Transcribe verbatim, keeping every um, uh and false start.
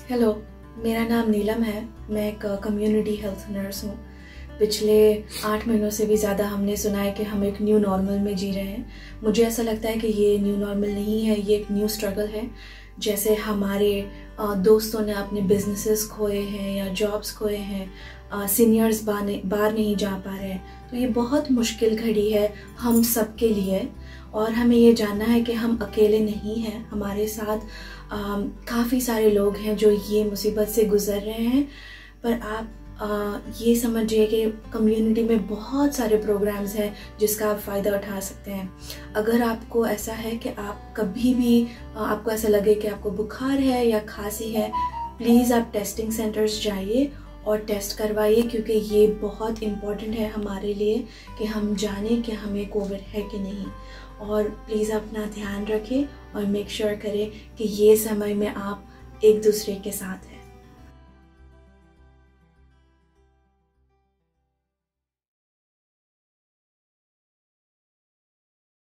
Hello, मेरा नाम नीलम है। मैं एक कम्युनिटी हेल्थ नर्स हूँ। पिछले आठ महीनों से भी ज़्यादा हमने सुना है कि हम एक न्यू नॉर्मल में जी रहे हैं। मुझे ऐसा लगता है कि ये न्यू नॉर्मल नहीं है, ये एक न्यू स्ट्रगल है। जैसे हमारे दोस्तों ने अपने बिजनेसेस खोए हैं या जॉब्स खोए हैं, सीनियर्स बाहर नहीं जा पा रहे हैं, तो ये बहुत मुश्किल घड़ी है हम सब के लिए। और हमें ये जानना है कि हम अकेले नहीं हैं, हमारे साथ काफ़ी सारे लोग हैं जो ये मुसीबत से गुज़र रहे हैं। पर आप आ, ये समझिए कि कम्युनिटी में बहुत सारे प्रोग्राम्स हैं जिसका आप फ़ायदा उठा सकते हैं। अगर आपको ऐसा है कि आप कभी भी आपको ऐसा लगे कि आपको बुखार है या खांसी है, प्लीज़ आप टेस्टिंग सेंटर्स जाइए और टेस्ट करवाइए, क्योंकि ये बहुत इम्पॉर्टेंट है हमारे लिए कि हम जानें कि हमें कोविड है कि नहीं। और प्लीज़ अपना ध्यान रखें और मेक श्योर करें कि ये समय में आप एक दूसरे के साथ हैं।